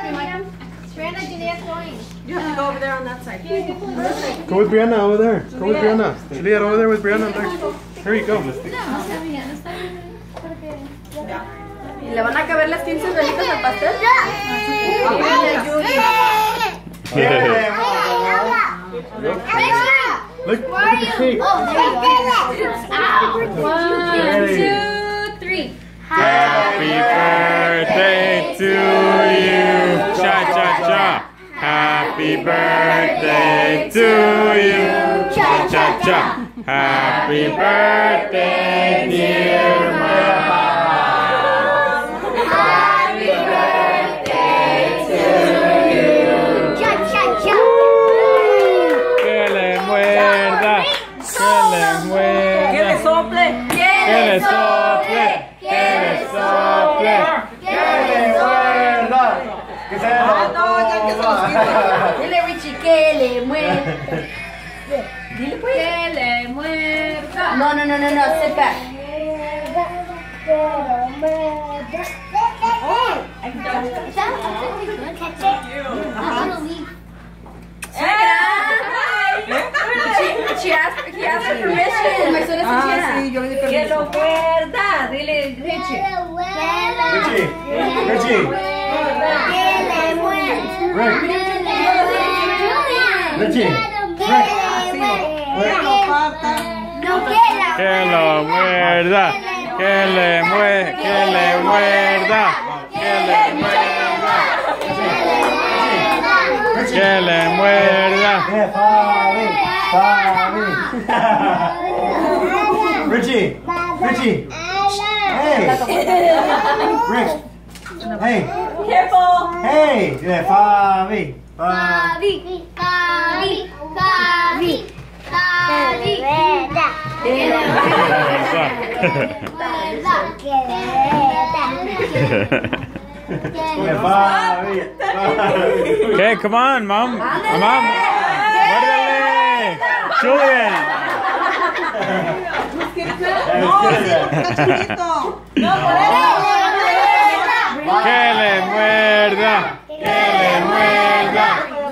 Brianna, Juliet going. You have to go over there on that side. Go with Brianna over there. Go with Brianna. Juliet, over there with Brianna. Here you go. ¿Y le van a caber las 15 velitas al pastel? Look at the cake. One, two, three. Happy birthday to you. Cha cha cha. Happy birthday to you. Cha cha cha. Happy birthday, dear mama. Happy birthday to you. Cha cha cha. Que le muerda. Que le muerda. ¡Que le sople! Que le sople. Que le sople. Que le muerda. Que se Dile, Richie, que le muerda. Dile, pues. Que le muerda. No, sit back. He asked for permission. My son sí, yo le di Que permiso. lo muerda. Dile, Richie. Richie. Richie. Que lo muerda. Que le muerda. Que le muerda. Que le muerda. Que le muerda. Richie. Hey. Rick. Hey. Careful. Hey. Yeah, Fabi. Okay, come on, Mom. Mom. Muérdale. Julian. Que le muerda. Que le muerda.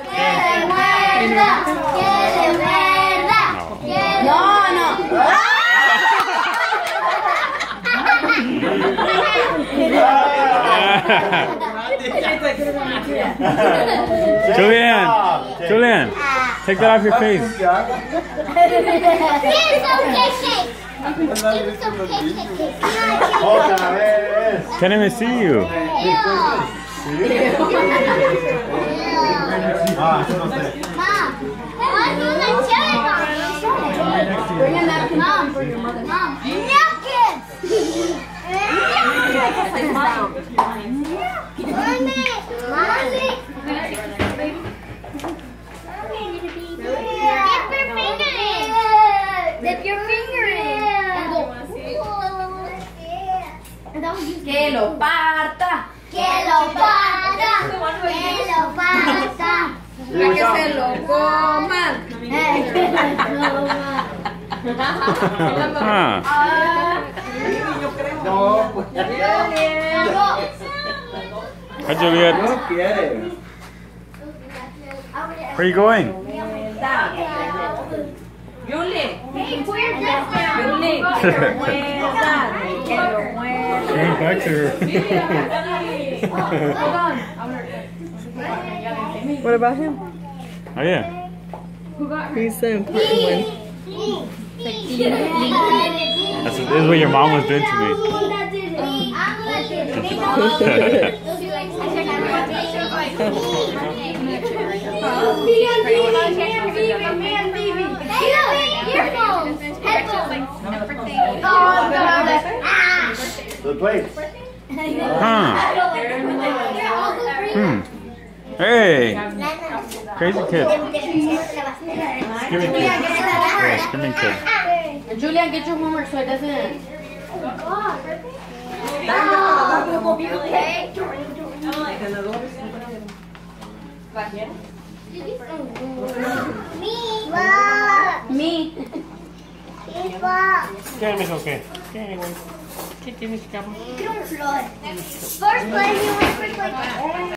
Julian, take that off your face. Can't even see you. Bring a napkin for your mother. Napkins! Dip your finger in. Que lo parta. Que lo parta. Que lo parta. Para que se lo coman. Huh. Hi, Juliet. Where are you going? Julie. Hey, where's that? Julie. Going back to her. Hold on. What about him? Oh, yeah. He's the important one. This is what your mom was doing to me. The plate. Huh. Hey. Crazy kid. Screaming kid. Julian, get your homework so it doesn't. Me. ¿Qué me okay? First, let me wait for